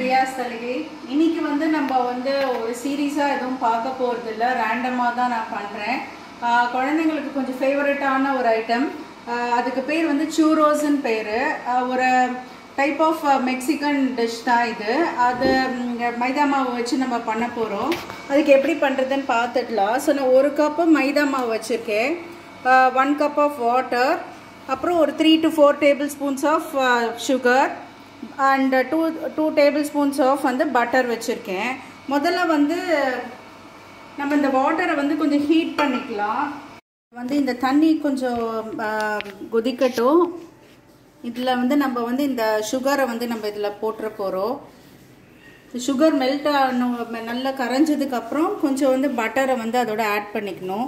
பிரியாஸ் தலிகை. இன்னைக்கு வந்து நம்ம வந்து ஒரு சீரீஸாக எதுவும் பார்க்க போகிறது இல்லை, ரேண்டமாக தான் நான் பண்ணுறேன். குழந்தைங்களுக்கு கொஞ்சம் ஃபேவரட்டான ஒரு ஐட்டம், அதுக்கு பேர் வந்து சூரோஸ்ன்னு பேர். ஒரு டைப் ஆஃப் மெக்சிகன் டிஷ் தான் இது. அது மைதா மாவு வச்சு நம்ம பண்ண போகிறோம். அதுக்கு எப்படி பண்ணுறதுன்னு பார்த்துடலாம். ஸோ நான் 1 கப்பு மைதா மாவு வச்சுருக்கேன், 1 கப் ஆஃப் வாட்டர், அப்புறம் ஒரு 3 to 4 tablespoons of sugar and 2 tablespoons of வந்து பட்டர் வச்சுருக்கேன். முதல்ல வந்து நம்ம இந்த வாட்டரை வந்து கொஞ்சம் ஹீட் பண்ணிக்கலாம். வந்து இந்த தண்ணி கொஞ்சம் கொதிக்கட்டும். இதில் வந்து நம்ம வந்து இந்த சுகரை வந்து நம்ம இதில் போட்டுற போகிறோம். சுகர் மெல்ட் ஆகணும், நல்லா கரைஞ்சதுக்கப்புறம் கொஞ்சம் வந்து பட்டரை வந்து அதோட ஆட் பண்ணிக்கணும்.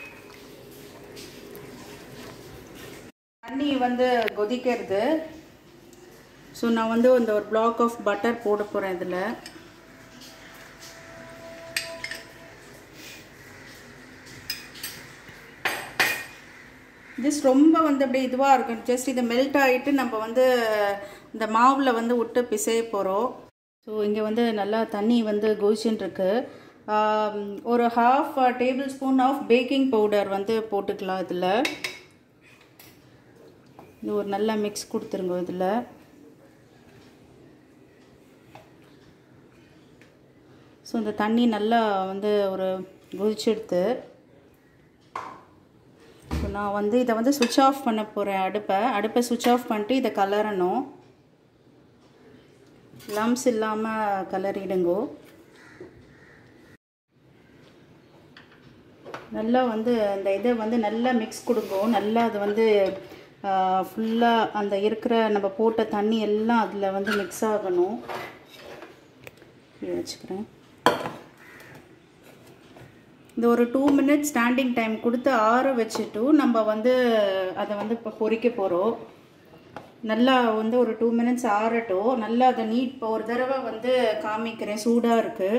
தண்ணி வந்து கொதிக்கிறது. ஸோ நான் வந்து இந்த ஒரு பிளாக் ஆஃப் பட்டர் போட போகிறேன் இதில். ஜஸ்ட் ரொம்ப வந்து அப்படி இதுவாக இருக்கும். ஜஸ்ட் இதை மெல்ட் ஆகிட்டு நம்ம வந்து இந்த மாவில் வந்து விட்டு பிசைய போகிறோம். ஸோ இங்கே வந்து நல்லா தண்ணி வந்து கொதிச்சுன்னு இருக்கு. ஒரு 1/2 tablespoon ஆஃப் பேக்கிங் பவுடர் வந்து போட்டுக்கலாம் இதில். இது ஒரு நல்லா மிக்ஸ் கொடுத்துருங்க இதில். ஸோ இந்த தண்ணி நல்லா வந்து ஒரு கொதிச்செடுத்து, ஸோ நான் வந்து இதை வந்து சுவிட்ச் ஆஃப் பண்ண போகிறேன். அடுப்பை சுவிட்ச் ஆஃப் பண்ணிட்டு இதை கலரணும். லம்ஸ் இல்லாமல் கலரிடுங்கோ. நல்லா வந்து அந்த இதை வந்து நல்லா மிக்ஸ் கொடுங்கோ. நல்லா அது வந்து ஃபுல்லாக அந்த இருக்கிற நம்ம போட்ட தண்ணி எல்லாம் அதில் வந்து மிக்ஸ் ஆகணும். வச்சுக்கிறேன். இந்த ஒரு 2 minutes ஸ்டாண்டிங் டைம் கொடுத்து ஆற வச்சுட்டு நம்ம வந்து அதை வந்து இப்போ பொரிக்க போகிறோம். நல்லா வந்து ஒரு 2 minutes ஆறட்டும். நல்லா அதை இப்போ ஒரு தடவை வந்து காமிக்கிறேன். சூடாக இருக்குது.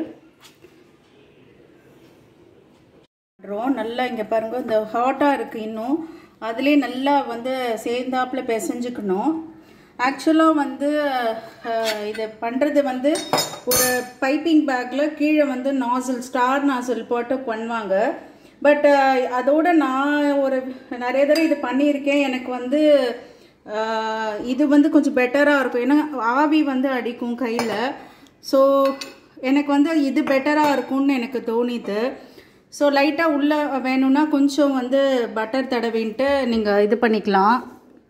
நல்லா இங்கே பாருங்கள், இந்த ஹாட்டாக இருக்குது. இன்னும் அதுலேயே நல்லா வந்து சேர்ந்தாப்பில் பிசைஞ்சுக்கணும். ஆக்சுவலாக வந்து இதை பண்ணுறது வந்து ஒரு பைப்பிங் பேக்கில் கீழே வந்து ஸ்டார் நாசில் போட்டு பண்ணுவாங்க. பட் அதோட நான் நிறைய தடவை இது பண்ணியிருக்கேன். எனக்கு வந்து இது வந்து கொஞ்சம் பெட்டராக இருக்கும். ஏன்னா ஆவி வந்து அடிக்கும் கையில். ஸோ எனக்கு வந்து இது பெட்டராக இருக்கும்னு எனக்கு தோணிது. ஸோ லைட்டாக உள்ளே வேணும்னா கொஞ்சம் வந்து பட்டர் தடவின்ட்டு நீங்கள் இது பண்ணிக்கலாம்.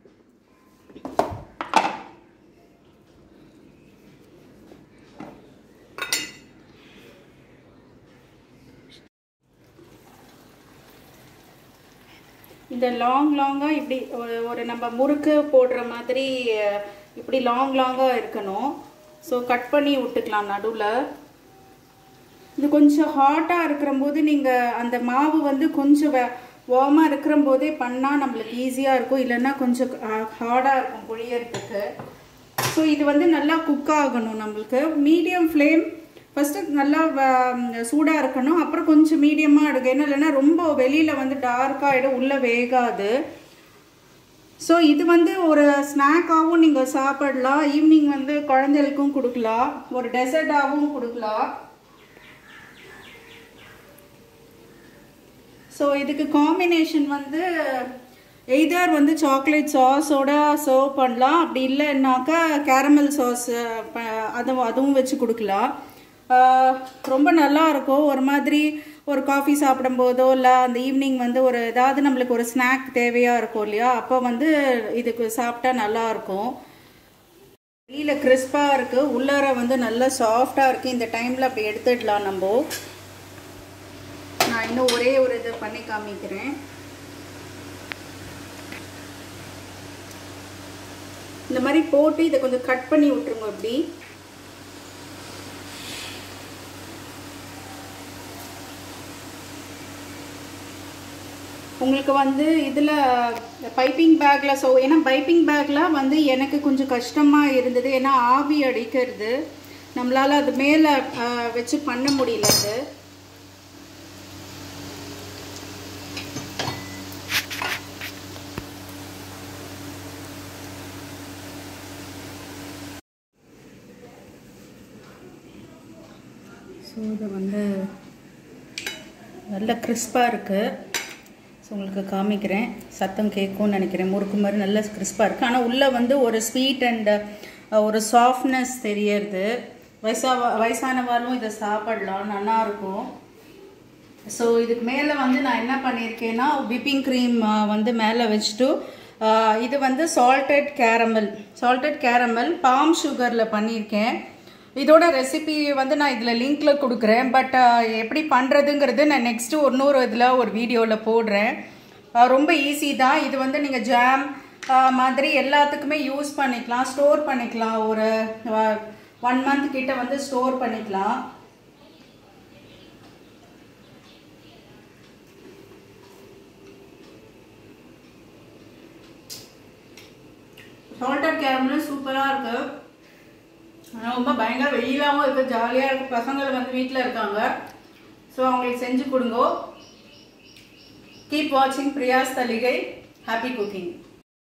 இந்த லாங்காக இப்படி ஒரு நம்ம முறுக்கு போடுற மாதிரி இப்படி லாங்காக இருக்கணும். ஸோ கட் பண்ணி விட்டுக்கலாம் நடுவில். இது கொஞ்சம் ஹாட்டாக இருக்கிறம்போது நீங்கள் அந்த மாவு வந்து கொஞ்சம் வார்மாக இருக்கிற போதே பண்ணால் நம்மளுக்கு ஈஸியாக இருக்கும். இல்லைன்னா கொஞ்சம் ஹார்டாக இருக்கும் புழியறதுக்கு. ஸோ இது வந்து நல்லா குக் ஆகணும். நம்மளுக்கு மீடியம் ஃப்ளேம் ஃபஸ்ட்டு நல்லா சூடாக இருக்கணும். அப்புறம் கொஞ்சம் மீடியமாக எடுக்கும். ஏன்னா இல்லைன்னா ரொம்ப வெளியில் வந்து டார்க்காகிடும், உள்ளே வேகாது. ஸோ இது வந்து ஒரு ஸ்நாக்காகவும் நீங்கள் சாப்பிடலாம். ஈவினிங் வந்து குழந்தைகளுக்கும் கொடுக்கலாம், ஒரு டெசர்ட்டாகவும் கொடுக்கலாம். ஸோ இதுக்கு காம்பினேஷன் வந்து எய்தர் வந்து சாக்லேட் சாஸோட சர்வ் பண்ணலாம். அப்படி இல்லைன்னாக்கா கேரமல் சாஸ் அதுவும் வச்சு கொடுக்கலாம். ரொம்ப நல்லா இருக்கும். ஒரு மாதிரி ஒரு காஃபி சாப்பிடும்போதோ இல்லை அந்த ஈவினிங் வந்து ஒரு ஏதாவது நம்மளுக்கு ஒரு ஸ்நாக் தேவையாக இருக்கும் இல்லையா, அப்போ வந்து இதுக்கு சாப்பிட்டா நல்லாயிருக்கும். வெளியில் கிறிஸ்பாக இருக்குது, உள்ளார வந்து நல்லா சாஃப்டாக இருக்குது. இந்த டைமில் அப்படி எடுத்துடலாம் நம்ம. நான் இன்னும் ஒரே ஒரு இது பண்ணி காமிக்கிறேன். இந்த மாதிரி போட்டு இதை கொஞ்சம் கட் பண்ணி விட்டுருங்க. இப்படி உங்களுக்கு வந்து இதில் பைப்பிங் பேக்கில் ஏன்னா பைப்பிங் பேக்கில் வந்து எனக்கு கொஞ்சம் கஷ்டமாக இருந்தது. ஏன்னா ஆவி அடிக்கிறது, நம்மளால் அது மேலே வச்சு பண்ண முடியல. அது ஸோ இது வந்து நல்ல கிறிஸ்பாக இருக்குது. ஸோ உங்களுக்கு காமிக்கிறேன், சத்தம் கேட்கும்னு நினைக்கிறேன். முறுக்கு மாதிரி நல்ல கிறிஸ்பாக இருக்குது. ஆனால் உள்ளே வந்து ஒரு ஸ்வீட் அண்ட் ஒரு சாஃப்ட்னஸ் தெரியறது. வயசானவாலும் இதை சாப்பிடலாம், நல்லாயிருக்கும். ஸோ இதுக்கு மேலே வந்து நான் என்ன பண்ணியிருக்கேன்னா விப்பிங் க்ரீம் வந்து மேலே வச்சுட்டு இது வந்து சால்டட் கேரமல் பாம் சுகரில் பண்ணியிருக்கேன். இதோட ரெசிபி வந்து நான் இதில் லிங்க்கில் கொடுக்குறேன். பட் எப்படி பண்ணுறதுங்கிறது நான் நெக்ஸ்ட்டு இன்னொரு இதில் ஒரு வீடியோவில் போடுறேன். ரொம்ப ஈஸி தான். இது வந்து நீங்கள் ஜாம் மாதிரி எல்லாத்துக்குமே யூஸ் பண்ணிக்கலாம், ஸ்டோர் பண்ணிக்கலாம். ஒரு 1 மந்த் கிட்ட வந்து ஸ்டோர் பண்ணிக்கலாம். சால்டட் கேரமலும் சூப்பராக இருக்குது. ஆனால் ரொம்ப பயங்கர வெயிலாகவும் இருக்குது, ஜாலியாக இருக்குது. பசங்கள் வந்து வீட்டில் இருக்காங்க, ஸோ அவங்களுக்கு செஞ்சு கொடுங்க. கீப் வாட்சிங் பிரியாஸ் தலிகை. Happy cooking.